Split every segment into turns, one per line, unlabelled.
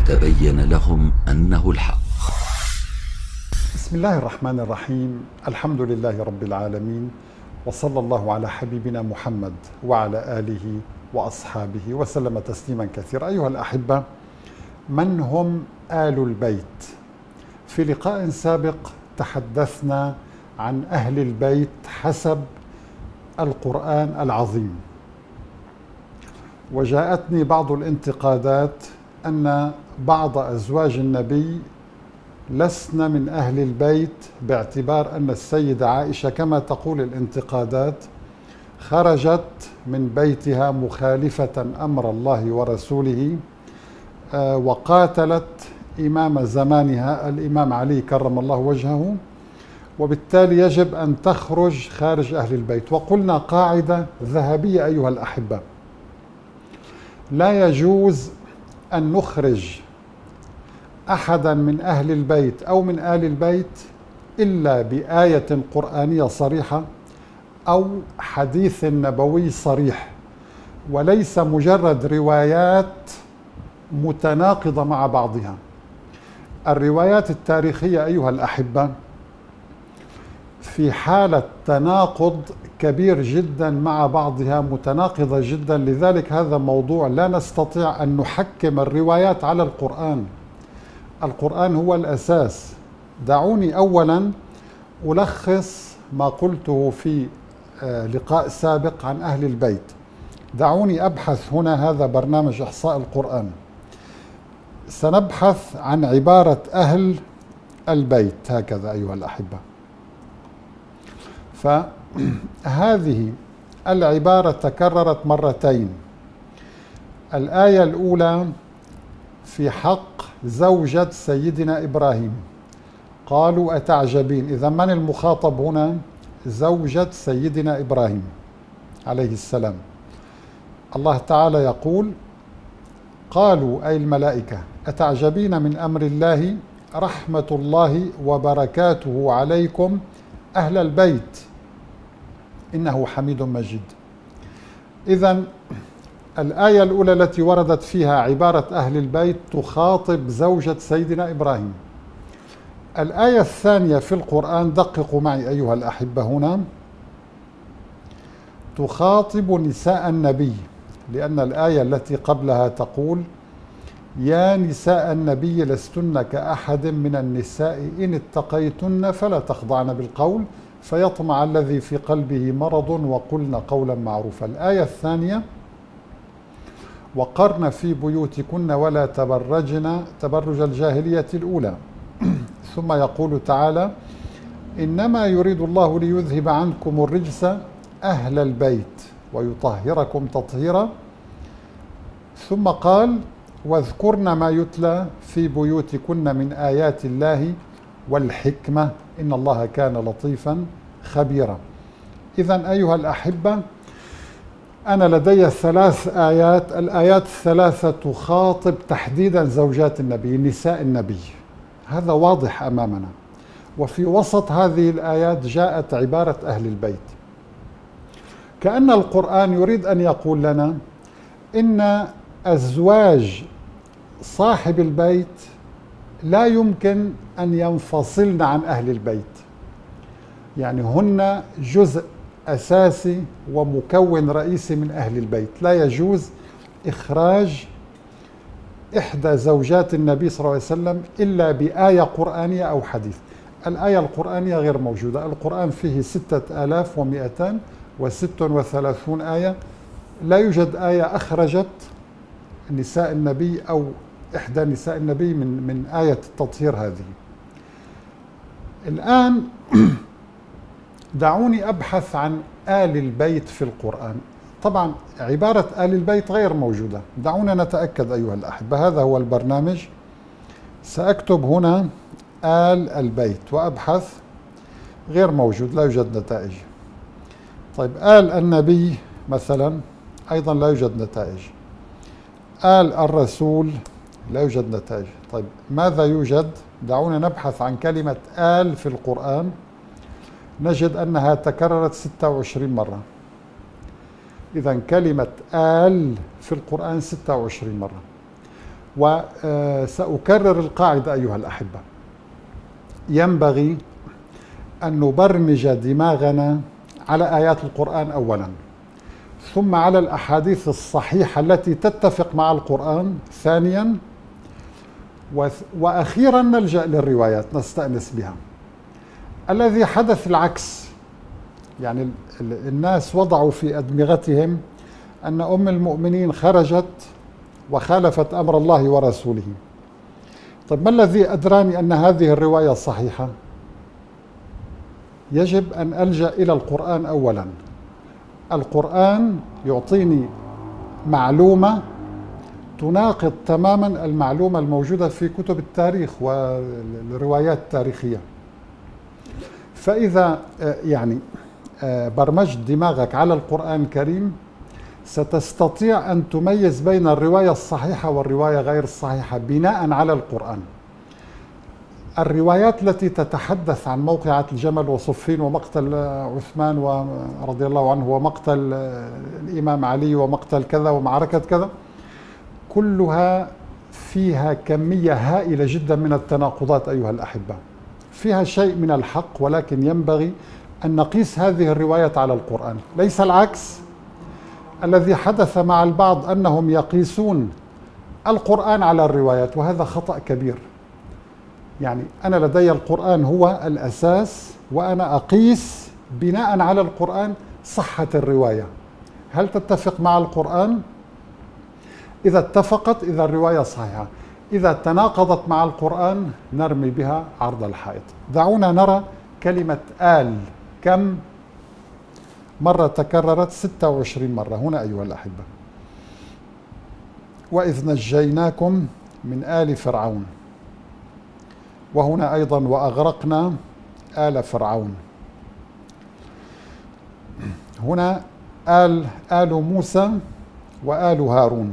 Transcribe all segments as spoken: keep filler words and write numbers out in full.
تبين لهم أنه الحق.
بسم الله الرحمن الرحيم. الحمد لله رب العالمين، وصلى الله على حبيبنا محمد وعلى آله وأصحابه وسلم تسليما كثيرا. أيها الأحبة، من هم آل البيت؟ في لقاء سابق تحدثنا عن أهل البيت حسب القرآن العظيم، وجاءتني بعض الانتقادات أن بعض أزواج النبي لسن من أهل البيت، باعتبار أن السيدة عائشة كما تقول الانتقادات خرجت من بيتها مخالفة أمر الله ورسوله وقاتلت إمام زمانها الإمام علي كرم الله وجهه، وبالتالي يجب أن تخرج خارج أهل البيت. وقلنا قاعدة ذهبية أيها الأحبة: لا يجوز أن نخرج أحدا من أهل البيت أو من آل البيت إلا بآية قرآنية صريحة أو حديث نبوي صريح، وليس مجرد روايات متناقضة مع بعضها. الروايات التاريخية أيها الأحبة في حالة تناقض كبير جدا مع بعضها، متناقضة جدا، لذلك هذا موضوع لا نستطيع أن نحكم الروايات على القرآن. القرآن هو الأساس. دعوني أولا ألخص ما قلته في لقاء سابق عن أهل البيت. دعوني أبحث هنا، هذا برنامج إحصاء القرآن، سنبحث عن عبارة أهل البيت هكذا أيها الأحبة. فهذه العبارة تكررت مرتين. الآية الأولى في حق زوجة سيدنا إبراهيم، قالوا أتعجبين. إذا من المخاطب هنا؟ زوجة سيدنا إبراهيم عليه السلام. الله تعالى يقول: قالوا أي الملائكة أتعجبين من أمر الله رحمة الله وبركاته عليكم أهل البيت إنه حميد مجيد. إذن الآية الأولى التي وردت فيها عبارة أهل البيت تخاطب زوجة سيدنا إبراهيم. الآية الثانية في القرآن، دققوا معي أيها الأحبة، هنا تخاطب نساء النبي، لأن الآية التي قبلها تقول: يا نساء النبي لستن كأحد من النساء إن اتقيتن فلا تخضعن بالقول فيطمع الذي في قلبه مرض وقلن قولا معروفا. الآية الثانية: وقرن في بيوتكن ولا تبرجن تبرج الجاهلية الأولى. ثم يقول تعالى: إنما يريد الله ليذهب عنكم الرجس أهل البيت ويطهركم تطهيرا. ثم قال: واذكرن ما يتلى في بيوتكن من آيات الله والحكمة إن الله كان لطيفا خبيرا. إذن أيها الأحبة، أنا لدي ثلاث آيات. الآيات الثلاثة تخاطب تحديدا زوجات النبي، نساء النبي، هذا واضح أمامنا. وفي وسط هذه الآيات جاءت عبارة أهل البيت، كأن القرآن يريد أن يقول لنا إن أزواج صاحب البيت لا يمكن أن ينفصلن عن أهل البيت، يعني هن جزء أساسي ومكون رئيسي من أهل البيت. لا يجوز إخراج إحدى زوجات النبي صلى الله عليه وسلم إلا بآية قرآنية أو حديث. الآية القرآنية غير موجودة. القرآن فيه ستة آلاف ومئتان وست وثلاثون آية، لا يوجد آية أخرجت نساء النبي أو إحدى نساء النبي من من آية التطهير هذه. الآن دعوني أبحث عن آل البيت في القرآن. طبعا عبارة آل البيت غير موجودة. دعونا نتأكد أيها الأحبة. هذا هو البرنامج. سأكتب هنا آل البيت وأبحث، غير موجود، لا يوجد نتائج. طيب آل النبي مثلا أيضا لا يوجد نتائج. آل الرسول لا يوجد نتائج. طيب ماذا يوجد؟ دعونا نبحث عن كلمة آل في القرآن. نجد أنها تكررت ستة وعشرين مرة. إذن كلمة آل في القرآن ستة وعشرين مرة. وسأكرر القاعدة أيها الأحبة: ينبغي أن نبرمج دماغنا على آيات القرآن أولا، ثم على الأحاديث الصحيحة التي تتفق مع القرآن ثانيا، وأخيرا نلجأ للروايات نستأنس بها. الذي حدث العكس، يعني الناس وضعوا في أدمغتهم أن أم المؤمنين خرجت وخالفت أمر الله ورسوله. طيب ما الذي أدراني أن هذه الرواية صحيحة؟ يجب أن ألجأ إلى القرآن أولا. القرآن يعطيني معلومة تناقض تماما المعلومة الموجودة في كتب التاريخ والروايات التاريخية. فإذا يعني برمجت دماغك على القرآن الكريم ستستطيع أن تميز بين الرواية الصحيحة والرواية غير الصحيحة بناء على القرآن. الروايات التي تتحدث عن موقعة الجمل وصفين ومقتل عثمان رضي الله عنه ومقتل الإمام علي ومقتل كذا ومعركة كذا، كلها فيها كمية هائلة جدا من التناقضات أيها الأحبة. فيها شيء من الحق، ولكن ينبغي أن نقيس هذه الروايات على القرآن، ليس العكس. الذي حدث مع البعض أنهم يقيسون القرآن على الروايات، وهذا خطأ كبير. يعني أنا لدي القرآن هو الأساس، وأنا أقيس بناء على القرآن صحة الرواية، هل تتفق مع القرآن؟ إذا اتفقت إذا الرواية صحيحة، إذا تناقضت مع القرآن نرمي بها عرض الحائط. دعونا نرى كلمة آل كم مرة تكررت؟ ستة وعشرين مرة هنا أيها الأحبة. وإذ نجيناكم من آل فرعون، وهنا أيضا وأغرقنا آل فرعون. هنا آل آل موسى وآل هارون،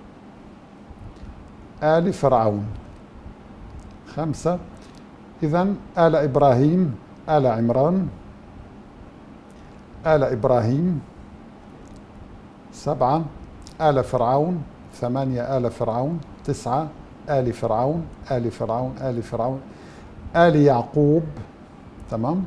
آل فرعون خمسة. إذن آل إبراهيم، آل عمران، آل إبراهيم سبعة، آل فرعون ثمانية، آل فرعون تسعة، آل فرعون، آل فرعون، آل فرعون، آل يعقوب، تمام،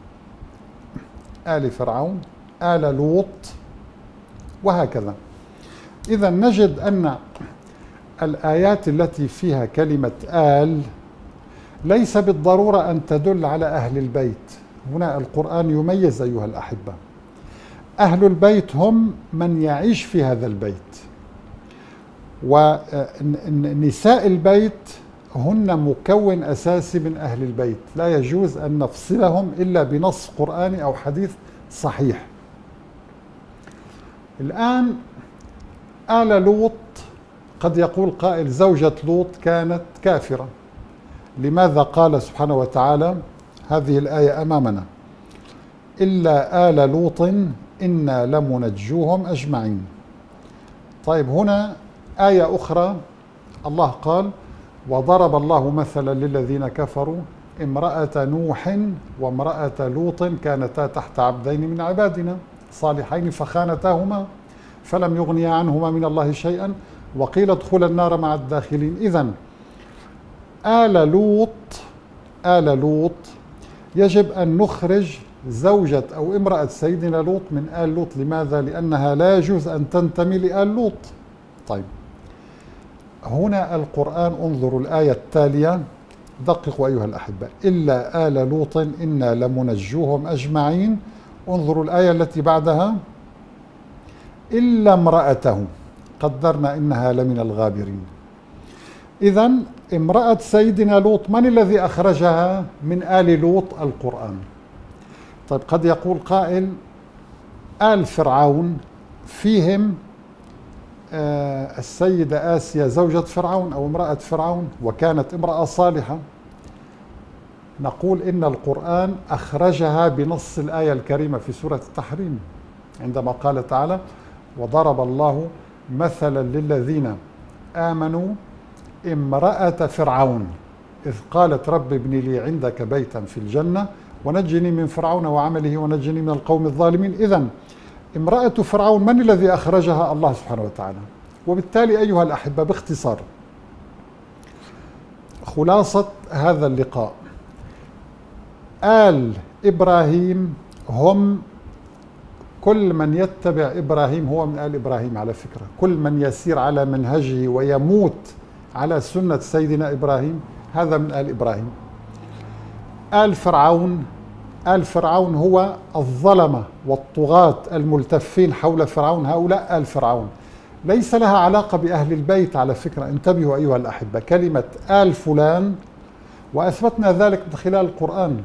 آل فرعون، آل لوط، وهكذا. إذا نجد أن الآيات التي فيها كلمة آل ليس بالضرورة أن تدل على أهل البيت. هنا القرآن يميز أيها الأحبة، أهل البيت هم من يعيش في هذا البيت، ونساء البيت هن مكون أساسي من أهل البيت، لا يجوز أن نفصلهم إلا بنص قرآني أو حديث صحيح. الآن آل لوط، قد يقول قائل زوجة لوط كانت كافرة، لماذا قال سبحانه وتعالى هذه الآية أمامنا: إلا آل لوط إنا لمنجوهم أجمعين؟ طيب هنا آية أخرى الله قال: وضرب الله مثلا للذين كفروا امرأة نوح وامرأة لوط كانتا تحت عبدين من عبادنا صالحين فخانتاهما فلم يغنيا عنهما من الله شيئا وقيل ادخلا النار مع الداخلين. إذن آل لوط آل لوط يجب أن نخرج زوجة أو امرأة سيدنا لوط من آل لوط. لماذا؟ لأنها لا يجوز أن تنتمي لآل لوط. طيب هنا القرآن، انظروا الآية التالية، دققوا أيها الأحبة: إلا آل لوط إنا لمنجوهم أجمعين. انظروا الآية التي بعدها: إلا امرأته قدرنا إنها لمن الغابرين. إذن امرأة سيدنا لوط من الذي أخرجها من آل لوط؟ القرآن. طيب قد يقول قائل: آل فرعون فيهم آه السيدة آسيا زوجة فرعون أو امرأة فرعون وكانت امرأة صالحة. نقول إن القرآن أخرجها بنص الآية الكريمة في سورة التحريم عندما قال تعالى: وضرب الله مثلا للذين آمنوا امرأة فرعون إذ قالت رب ابن لي عندك بيتا في الجنة ونجني من فرعون وعمله ونجني من القوم الظالمين. إذن امرأة فرعون من الذي أخرجها؟ الله سبحانه وتعالى. وبالتالي أيها الأحبة باختصار، خلاصة هذا اللقاء: آل إبراهيم هم كل من يتبع إبراهيم، هو من آل إبراهيم على فكرة، كل من يسير على منهجه ويموت على سنة سيدنا إبراهيم هذا من آل إبراهيم. آل فرعون، آل فرعون هو الظلمة والطغاة الملتفين حول فرعون، هؤلاء آل فرعون، ليس لها علاقة بأهل البيت على فكرة. انتبهوا أيها الأحبة، كلمة آل فلان وأثبتنا ذلك من خلال القرآن.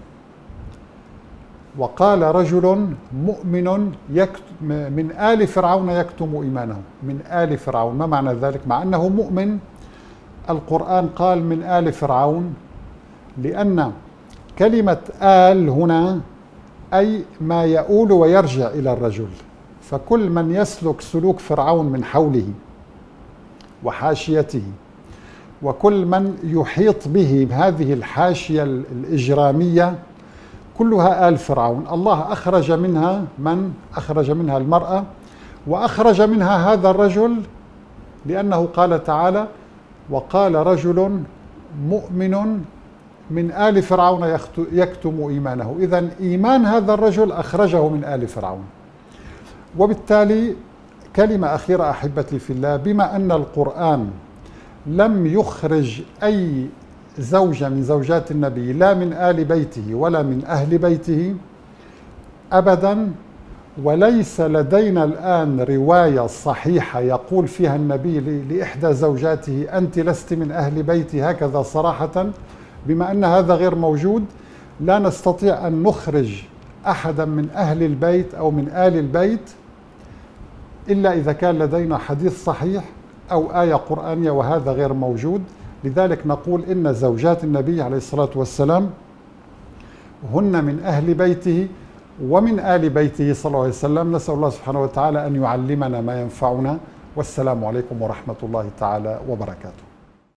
وقال رجل مؤمن من آل فرعون يكتم إيمانه، من آل فرعون، ما معنى ذلك؟ مع أنه مؤمن القرآن قال من آل فرعون، لأن كلمة آل هنا أي ما يؤول ويرجع إلى الرجل، فكل من يسلك سلوك فرعون من حوله وحاشيته وكل من يحيط به هذه الحاشية الإجرامية كلها آل فرعون. الله أخرج منها من؟ أخرج منها المرأة، وأخرج منها هذا الرجل، لأنه قال تعالى: وقال رجل مؤمن من آل فرعون يكتم إيمانه. إذن إيمان هذا الرجل أخرجه من آل فرعون. وبالتالي كلمة أخيرة أحبتي في الله: بما أن القرآن لم يخرج أي زوجة من زوجات النبي لا من آل بيته ولا من أهل بيته أبدا، وليس لدينا الآن رواية صحيحة يقول فيها النبي لإحدى زوجاته أنت لست من أهل بيتي هكذا صراحة، بما أن هذا غير موجود لا نستطيع أن نخرج أحدا من أهل البيت أو من آل البيت إلا إذا كان لدينا حديث صحيح أو آية قرآنية، وهذا غير موجود. لذلك نقول إن زوجات النبي عليه الصلاة والسلام هن من أهل بيته ومن آل بيته صلى الله عليه وسلم. نسأل الله سبحانه وتعالى أن يعلمنا ما ينفعنا، والسلام عليكم ورحمة الله تعالى وبركاته.